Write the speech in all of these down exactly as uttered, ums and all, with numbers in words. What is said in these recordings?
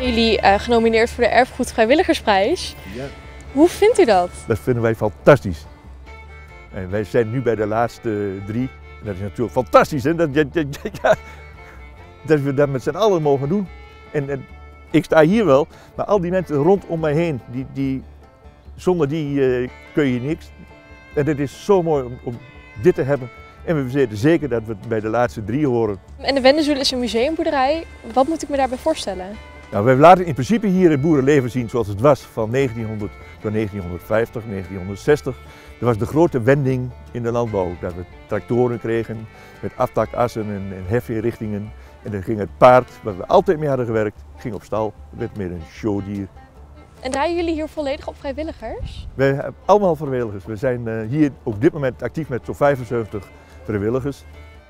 Jullie uh, genomineerd voor de Erfgoed Vrijwilligersprijs. Ja. Hoe vindt u dat? Dat vinden wij fantastisch. En wij zijn nu bij de laatste drie. En dat is natuurlijk fantastisch, hè? Dat, dat, dat, ja, dat we dat met z'n allen mogen doen. En, en ik sta hier wel, maar al die mensen rondom mij heen, die, die, zonder die uh, kun je niks. En het is zo mooi om, om dit te hebben. En we weten zeker dat we bij de laatste drie horen. En de Wendezoel is een museumboerderij. Wat moet ik me daarbij voorstellen? Nou, we laten in principe hier het boerenleven zien zoals het was van negentienhonderd tot negentienhonderdvijftig, negentienhonderdzestig. Dat was de grote wending in de landbouw. Dat we tractoren kregen met aftakassen en, en hefinrichtingen. En dan ging het paard, waar we altijd mee hadden gewerkt, ging op stal. Het werd meer een showdier. En draaien jullie hier volledig op vrijwilligers? Wij hebben allemaal vrijwilligers. We zijn uh, hier op dit moment actief met zo'n vijfenzeventig vrijwilligers.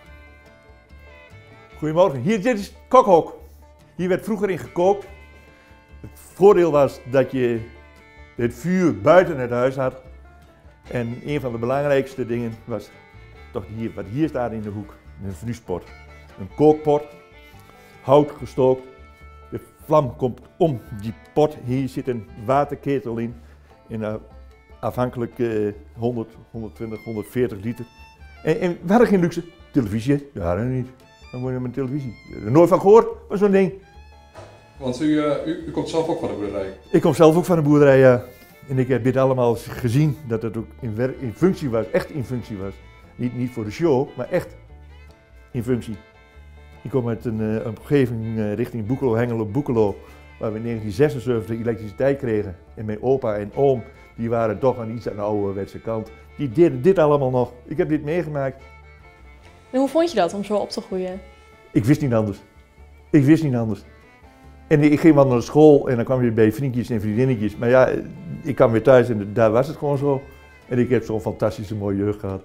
Goedemorgen, hier dit is het kokhok. Hier werd vroeger in gekookt. Het voordeel was dat je het vuur buiten het huis had. En een van de belangrijkste dingen was toch hier, wat hier staat in de hoek, een vnuspot. Een kookpot, hout gestookt. De vlam komt om die pot. Hier zit een waterketel in. En uh, afhankelijk uh, honderd, honderdtwintig, honderdveertig liter. En, en we hadden geen luxe. Televisie? Ja, dat niet. Dan word je met televisie. Er nooit van gehoord, maar zo'n ding. Want u, uh, u, u komt zelf ook van de boerderij? Ik kom zelf ook van de boerderij, ja. En ik heb dit allemaal gezien, dat het ook in, werk, in functie was, echt in functie was. Niet, niet voor de show, maar echt in functie. Ik kom uit een, uh, een omgeving uh, richting Boekelo, Hengelo, Boekelo, waar we in negentien zesenzeventig elektriciteit kregen. En mijn opa en oom, die waren toch aan iets aan de ouderwetse kant. Die deden dit allemaal nog. Ik heb dit meegemaakt. En hoe vond je dat om zo op te groeien? Ik wist niet anders. Ik wist niet anders. En ik ging wel naar school en dan kwam je bij vriendjes en vriendinnetjes. Maar ja, ik kwam weer thuis en daar was het gewoon zo. En ik heb zo'n fantastische mooie jeugd gehad.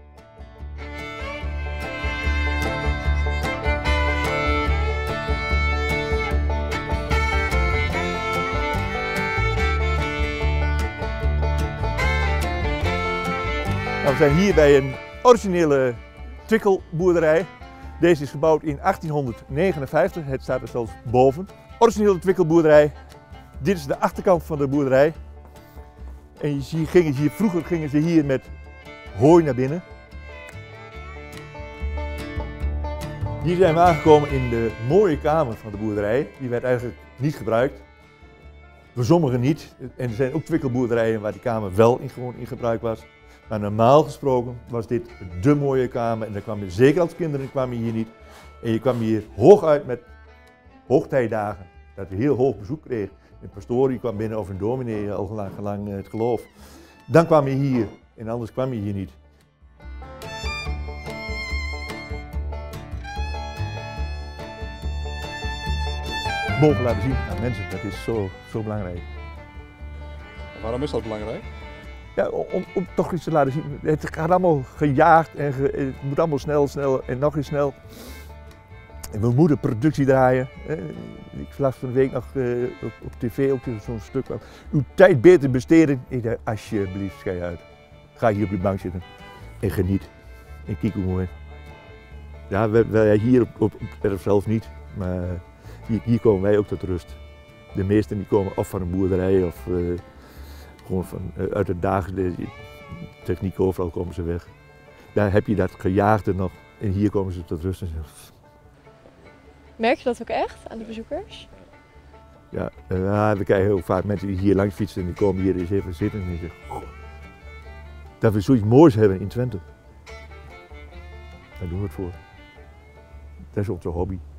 Nou, we zijn hier bij een originele twikkelboerderij. Deze is gebouwd in achttienhonderdnegenenvijftig, het staat er zelfs boven. Originele twikkelboerderij. Dit is de achterkant van de boerderij. En je ziet, gingen ze hier, vroeger gingen ze hier met hooi naar binnen. Hier zijn we aangekomen in de mooie kamer van de boerderij. Die werd eigenlijk niet gebruikt. Voor sommigen niet. En er zijn ook twikkelboerderijen waar die kamer wel in, gewoon in gebruik was. Maar normaal gesproken was dit de mooie kamer en dan kwam je, zeker als kinderen kwam je hier niet. En je kwam hier hooguit met hoogtijdagen, dat je heel hoog bezoek kreeg. Een pastorie kwam binnen of een dominee, al lang, lang het geloof. Dan kwam je hier en anders kwam je hier niet. Mogen laten zien aan mensen, dat is zo, zo belangrijk. Waarom is dat belangrijk? Ja, om, om toch iets te laten zien. Het gaat allemaal gejaagd en ge, het moet allemaal snel, snel en nog eens snel. En we moeten productie draaien. Ik las van de week nog uh, op, op tv ook zo'n stuk van uw tijd beter besteden. Ik dacht, alsjeblieft, schei uit. Ga hier op je bank zitten en geniet. En kijk hoe mooi. Ja, wij, wij hier op, op, op het erf zelf niet, maar hier, hier komen wij ook tot rust. De meesten die komen of van een boerderij of uh, gewoon van, uh, uit de dagelijkse techniek, overal komen ze weg. Daar heb je dat gejaagde nog en hier komen ze tot rust. Merk je dat ook echt aan de bezoekers? Ja, uh, we krijgen ook vaak mensen die hier langs fietsen en die komen hier eens even zitten en die zeggen, goh, dat we zoiets moois hebben in Twente. Daar doen we het voor. Dat is onze hobby.